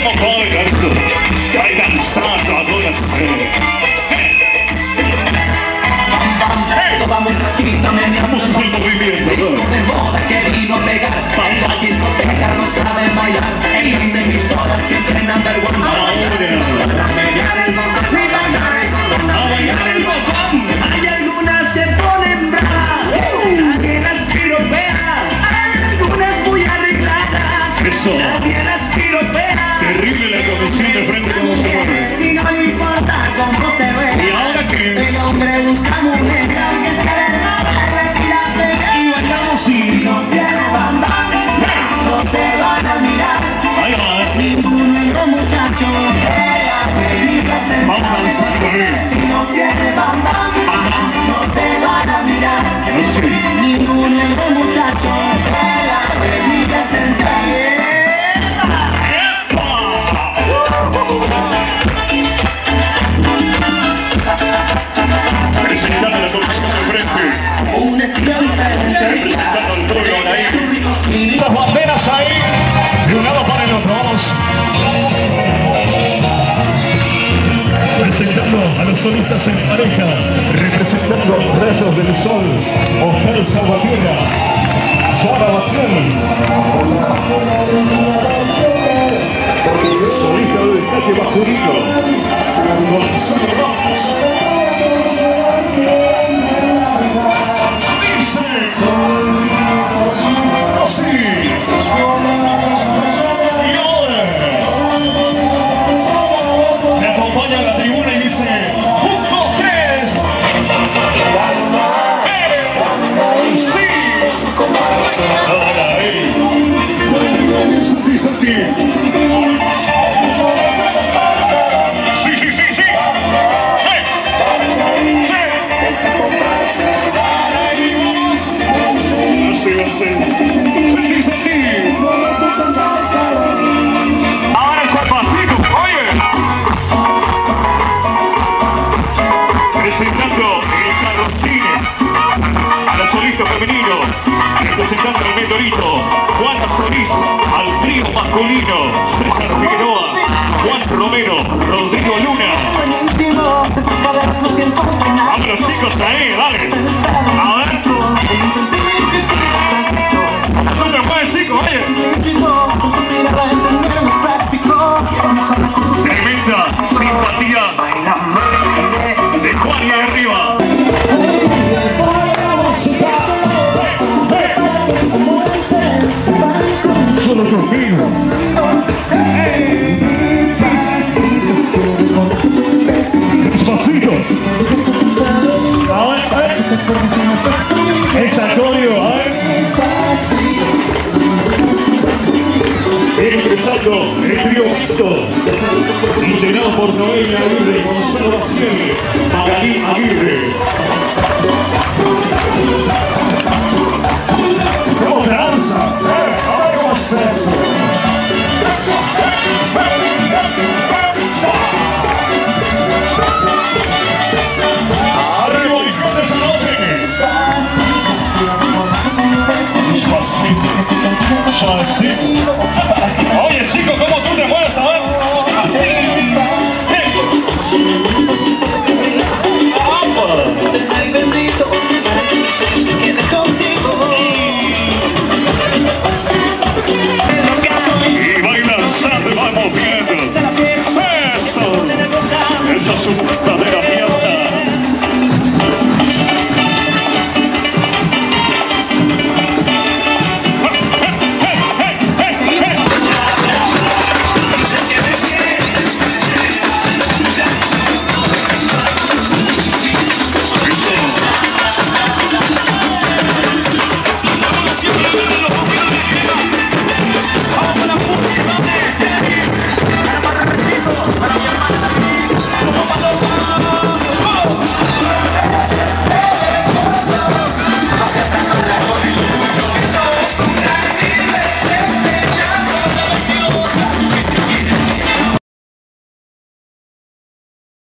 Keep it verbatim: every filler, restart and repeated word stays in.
como colgas, vai dançando adolescente. Toda muchachita me llama Vamos a hacer movimiento, ¿no? de moda que vino a pegar. En la discoteca no saben bailar. En las emisoras siempre number one. Ahora, A bailar el botón, a bailar el botón. Hay algunas se ponen bravas, nadie las piropea. Hay algunas muy arregladas, eso. nadie las piropea. Terrible la comisión de frente como se mueve. Si no le importa cómo se ve. ¿Y ahora qué? El hombre busca mujer, que se le mueve y la pega. Y bailamos Si y... no tienes banda, no te van a mirar. Ahí va. Ningún negro muchacho de la avenida Vamos central. danzando, ¿eh? Si no tienes banda, no te van a mirar. No sé. Ningún negro muchacho de la avenida central. Presentando la comisión de frente. Un estilo diferente. Representando al pueblo ahí. Las banderas ahí, de un lado para el otro, vamos. Presentando a los solistas en pareja, representando Rayos del Sol, Oscar Salvatierra, Yara Bacián. Solista de destaque masculino, Gonzalo Ramos. Dice, así. Y ahora, me acompaña a la tribuna y dice, un, dos, tres. ¡Eh! ¡Sí! Ahora, eh. Santi, Santi. Sí, sí, sí, sí. ¡Eh! ¡Sí! Así va a ser. Santi, Santi. Ahora es al pasito, oye. Presentando el carrocine a la solista femenino, representando al meteorito, Juan Solís, al trío masculino, César Figueroa, Juan Romero, Rodrigo Luna. Vamos los chicos ahí, dale. A ver. No me puedes, chicos, oye. Tremenda simpatía de Juan y arriba. Solo conmigo. Despacito. A ver, a ver. Es Antonio, a ver. Empezando el trío mixto, integrado por Noelia Aguirre, Gonzalo Baciel, Magalí Aguirre. ¿Cómo danza? ¿Eh? A ver cómo es eso. Arriba, hijo de esa noche. Despacito, suavecito.